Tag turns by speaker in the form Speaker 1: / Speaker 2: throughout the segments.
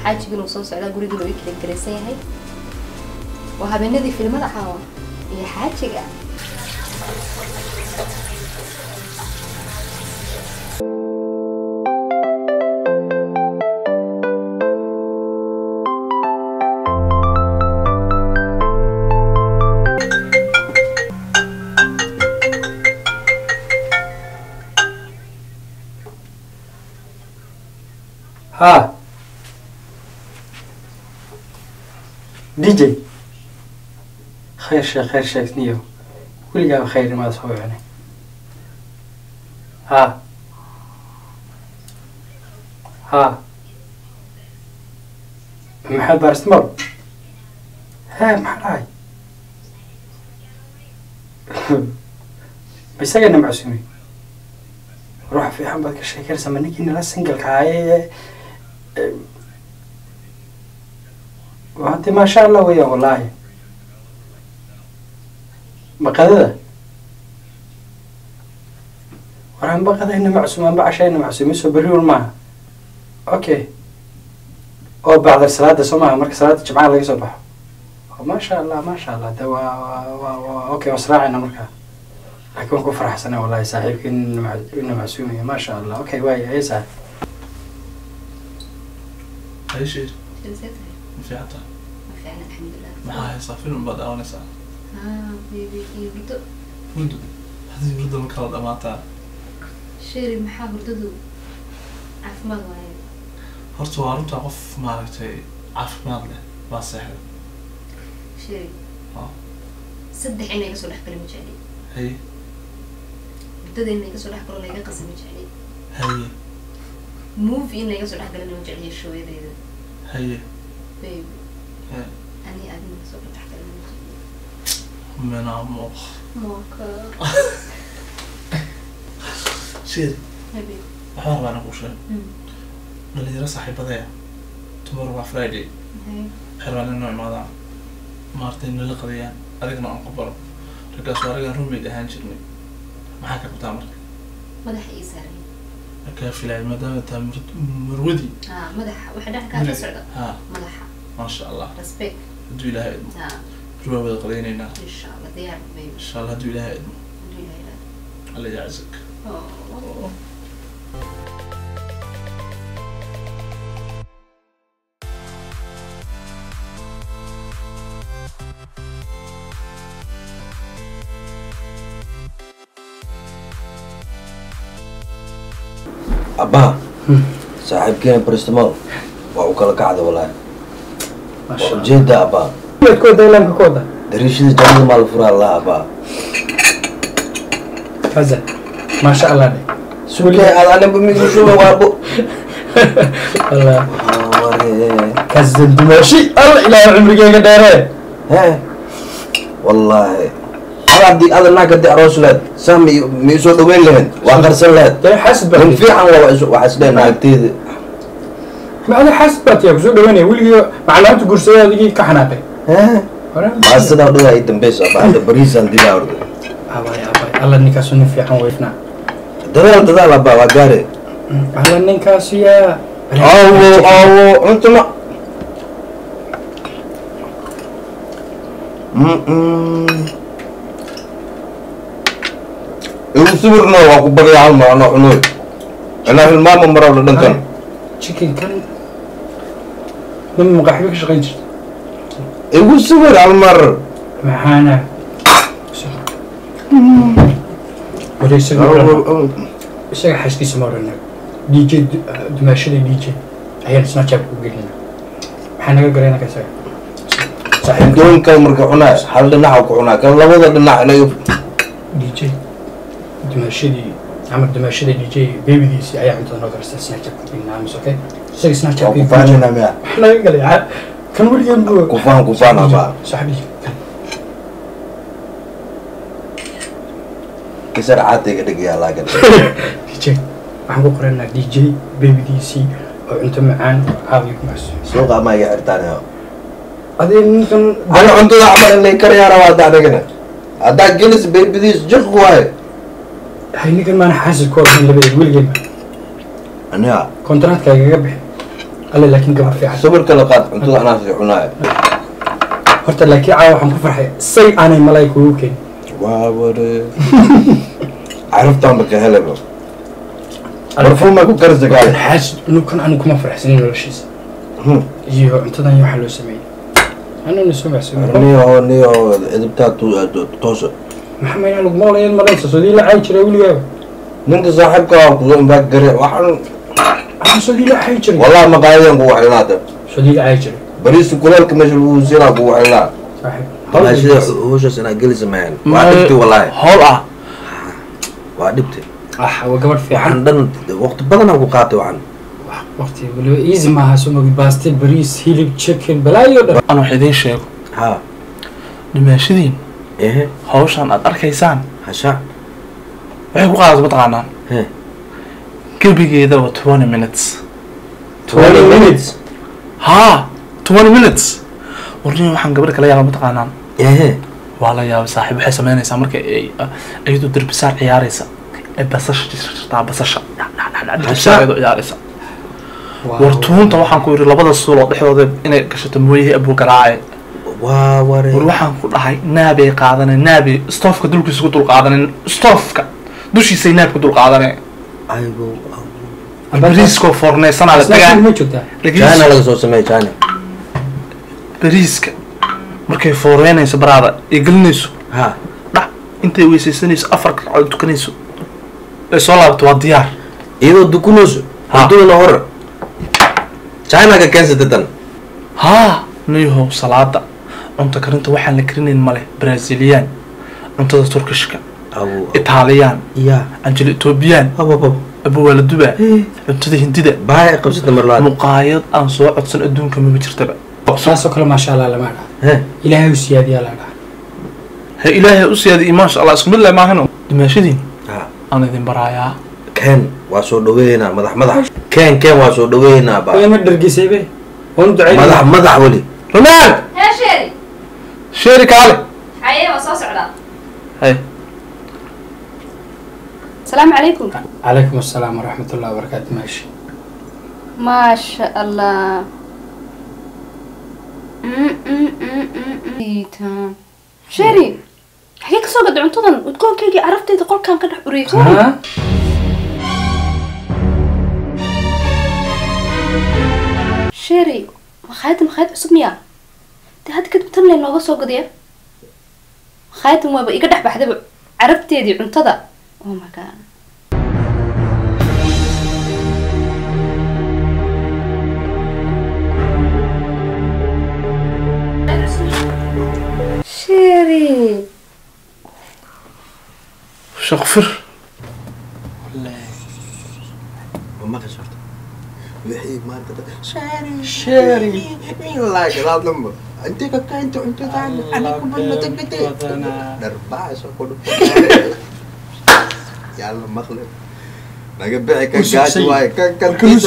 Speaker 1: حاجة جنو صوص على قولي دلوقتي كده كريسين هاي وهبندي في المدى حاول هي حاجة جا
Speaker 2: ها دي جي خير شيخ نيو كل جاب خير ما تسوي يعني ها محل برستمر ها محلاي بس أنا معسومي روح في حبك الشيكر سمنيك إن لا سنجل كاي وأنت ما شاء الله ويا والله بقدر ورحم بقدر إنه معصوم أنا بعشان إنه معصوم يسوي بريول معه أوكي أو بعد الصلاة سمعها مركز صلاة الجمعة اللي يصبح ما شاء الله ده أوكي وصراعنا مركز أكون كفر حسنة والله صاحبك إنه معصومي ما شاء الله أوكي واي أي ساعة
Speaker 3: أي شيء
Speaker 1: في عطا فعلا الحمد لله
Speaker 3: معايا صافين بعد أول ساعة
Speaker 1: بيبي
Speaker 3: ودو هذه ورده مكان أمانتها
Speaker 1: شيري محا هرددو عافماد واي
Speaker 3: horta waa runta qof maaragtay caafimaad leh waa seexda
Speaker 1: شيري صدق إني قصور أحكي مجالي
Speaker 3: هي
Speaker 1: بدأ إني قصور أحكي ولا يقص مجالي
Speaker 3: هي
Speaker 1: مو في إني قصور أحكي لأنه مجالي شوية ذي
Speaker 3: هي
Speaker 1: بيبي
Speaker 3: هي
Speaker 1: أني أبي قصور أحكي
Speaker 3: من عمق
Speaker 1: موكا
Speaker 3: شيري
Speaker 1: حبيبي
Speaker 3: waxaan rabaa inaan kuu sheego dhalinyaro saaxiibadaya tomorrow waa Friday xiraan inoo imaadaan maartay nala qadayaan adigna aan ku baro ragaas waa ragaan roommate ahaan jirnay maxaa ka qabtaa marka
Speaker 1: madaxa ii saaran
Speaker 3: ka filay maadaama taa marwadi
Speaker 1: madaxa waxa dhax ka socda madaxa
Speaker 3: ma sha Allah
Speaker 1: respect
Speaker 3: haduu ilaahay idmo ruwa wada qadaynayna
Speaker 1: insha Allah diyaar baby
Speaker 3: insha Allah haduu ilaahay idmo Allah yacizak
Speaker 4: أبا صاحب كين بريستمال وأوكل قاعدة والله ما شاء الله جدا أبا
Speaker 2: كودا لم كودا
Speaker 4: دريش الجنة مال فرا الله أبا
Speaker 2: فزع ما شاء الله عليك
Speaker 4: سولي أنا بميزو شو وابو
Speaker 2: الله كذب دمشي الله إلى عمرك يا قدره
Speaker 4: ها والله عبدي هذا الناقد دي أرسلت سامي ميسو دوين لهن وآخر لهن
Speaker 2: حسب
Speaker 4: من في عن وحسدين ناقتي
Speaker 2: ما أنا حسبت يا بزود دويني ولي معناته قرصية دي كحناقي
Speaker 4: ها ما أصدق ده يتم بس أبا بريز عندي لا أرد
Speaker 2: أبا الله نكاسوني في عن ويفنا
Speaker 4: ده أبا وقاري
Speaker 2: الله نكاسيا
Speaker 4: أو أنت ما يوسفرنا وأكبر يعلم أنا حنوي أنا في الماء مرة ولا دنتن
Speaker 2: chicken كان من مقاحبك شغين جرت
Speaker 4: يوسفر على المر
Speaker 2: معانا ولا يسمعون بس حس يسمعون دي جي دمشق دي جي هي سناب شات وقلنا حنا قرينا كسر
Speaker 4: صحيح دون كم مركعنا حل لنا وكعنا كم لا وضع لنا على
Speaker 2: دي جي دمشق عمل دمشق دي جي بيبي دي سي أيام تنو قرص سناب شات وقلنا عم سوكي سوي سناب شات
Speaker 4: كفانا نميا
Speaker 2: حنا قلنا كان ولي ينبو
Speaker 4: كفانا أبا
Speaker 2: صاحبي
Speaker 4: كسر عاتي كده يا لاقي
Speaker 2: دي جي waxaan ku qoranaa DJ babydiisii oo cunto macaan caawiyo maas
Speaker 4: suuqa ma yaartaan
Speaker 2: adee ninkan
Speaker 4: ana cuntada amal inay kariyaan waa daadagana ada gelis babydiis jiq waay
Speaker 2: hay ninkan maana xaasid ku ah labada wiilgeed
Speaker 4: ana
Speaker 2: kontraatka igaga bixi alle laakiin gabar fiican
Speaker 4: sawirka la qaad cuntada anaa sii cunaayo
Speaker 2: horta laakiin caawa waxaan ku farxay say aanay malaay kugu keenin
Speaker 4: waa ware caraftaan baka helaba barfuuma ku karsa gaay
Speaker 2: xaas nukan anigu kuma farxsanin noloshiisa iyo cuntadan iyo waxa loo sameeyay anuu soo baxsay
Speaker 4: niyo edibtaa toosa
Speaker 2: maxamed anigu moolayeen malaysa soo diila caay jiray wiligaa
Speaker 4: ninka saaxiibka ku imbaad gare waxaan
Speaker 2: soo diila caay jiray
Speaker 4: wallahi ma qaadeen ku waxlaada
Speaker 2: soo diila caay jiray
Speaker 4: bariis kulaalka meesha uu sina ku waxlaa
Speaker 2: saaxiib
Speaker 4: هذا هو شو سنة جلس معين وعدتي والله
Speaker 3: هلا
Speaker 4: وعدتي
Speaker 2: وقبل في
Speaker 4: عندنا وقت بدنا وقاتي وعن
Speaker 2: وقتي ولو ايزي معها سوما باستيل بريس هيلي تشيكن بلايو
Speaker 3: أنا وحيدين شيء
Speaker 4: ها
Speaker 3: نماشيين
Speaker 4: إيه
Speaker 3: هوشان أركيسان
Speaker 4: هشا
Speaker 3: وحيد وقاعد بطعنا
Speaker 4: إيه
Speaker 3: كبي كذا 20 minutes
Speaker 4: 20 minutes
Speaker 3: ها 20 minutes ورني waxaan gabar kale yaa mataqaanaan wala yaa saaxiib waxay sameynaysaa markay ayadu darbisaar ciyaaraysa ee basasha jirta basasha darbisaar ciyaaraysa wartuunta waxaan ku yiri labada suulo dhexdooda inay gashato mooyay abu garaacay
Speaker 4: waa ware
Speaker 3: war waxaan ku dhahay naabay qaadanay naabay stoofka dulkiisa ku dul qaadanay stoofka dushiisa naabka dul qaadanay
Speaker 4: aygo
Speaker 3: bariisko fornaysan ala tagaa
Speaker 2: ma joogtaa
Speaker 4: jaana laga soo sameeyay jaana
Speaker 3: bariiska markay fooreenayso baraada ay gelinayso
Speaker 4: ha
Speaker 3: dhac intay weysaysanayso afar kacdood tukanayso ay soo laabto waa diyaar
Speaker 4: iyadoo dukunayso haduna hor jaana ka keensaday tan
Speaker 3: haa niyahow salaada cunto karinta waxaan la karinayn male brazilian cuntada turkishka italiyaan
Speaker 4: ya
Speaker 3: anjel etoobiyaan abu wala duba cuntada hindida
Speaker 4: baay qabsada marlaad
Speaker 3: muqaayad aan soo codsan adduunka ma jirtaba
Speaker 2: saasoo kale maasha allah lama dhaha ilaahay u siyaadiyaa la dhaha
Speaker 3: ha ilaahay u siyaadiy maasha allah isku mid leh maahano dimaashadiin aan idin baraayaa
Speaker 4: keen waa soo dhaweynaa madax keen waa soo dhaweynaa ba
Speaker 2: way ma dhargisay be waan duceynaa
Speaker 4: madax wali
Speaker 3: rumaan
Speaker 1: ها شيري
Speaker 3: sheeri kaale
Speaker 1: حياه وصوص عدا
Speaker 3: hay
Speaker 1: السلام عليكم
Speaker 2: عليكم السلام ورحمة الله وبركاته ماشي
Speaker 1: ما شاء الله شيري حقيقة سوق دعنتون وتكون كيجي عرفتي تقول كان كده حريته
Speaker 2: ها
Speaker 1: شيري مخايتم اسميها دي هاد كتبت لنا لوغا سوق ديا خايتم وابا إيقا دح بحدب عرفتي دي عنتدا او ما كان شيري
Speaker 3: شغفر
Speaker 4: وما كسرت وحي ما انت
Speaker 2: شيري
Speaker 4: والله كلام لما انت كنت انا كبرنا تبتي دربع سوق يلا مخلب نقبعك كاش واي كان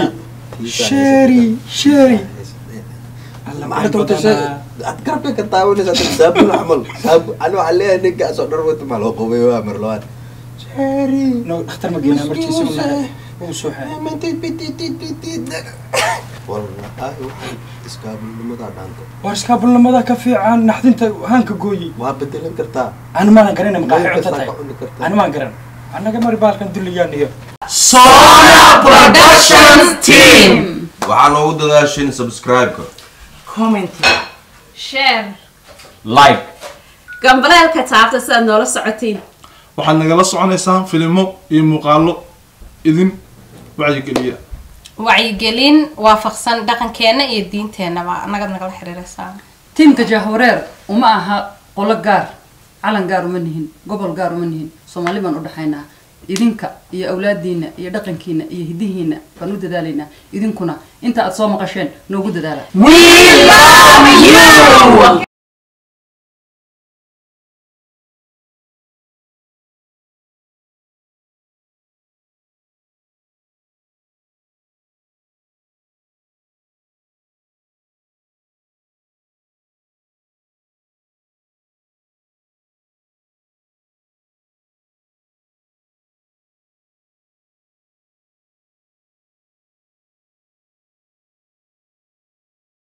Speaker 2: شيري
Speaker 4: ما عرفت أذكرك كتاون إذا تساب العمل ساب أنا عليه إنك أصدر وأنت ما لو قوي وامرلوان شاري
Speaker 2: نو اختار مجينا مرتي سونا وسوحة
Speaker 4: ما أنت بيتي والله واحد إسكاب لما تعبانك
Speaker 2: واسكاب لما ذا كفي عن نحدين هانك قوي
Speaker 4: وابدلن كرتا
Speaker 2: أنا ما نقرين مقاعد عتتاي أنا ما نقرين أنا كمر بالك ندليان هي
Speaker 5: Sona Productions Team.
Speaker 4: وعلى ود داشين سبسكرايب
Speaker 5: Comment.
Speaker 1: شير
Speaker 5: Like. Gambalaalka taabta sida noola socotiin.
Speaker 3: waxaad nagala soconaysaan filimo iyo muuqaalo idin wacyigeliya
Speaker 1: wacyigelin waafaqsan dhaqankeena iyo diinteena baa nagala xiriiraysaa
Speaker 6: tiimka jahwareer uma aha qolo gaar calan gaar uma nihin gobol gaar uma nihin Soomaali baan u dhaxaynaa idinka iyo awlaadiina iyo dhaqankiina iyo hidihiina baan u dadaalaynaa idinkuna inta aad soo maqasheen noogu dadaala
Speaker 5: We love you.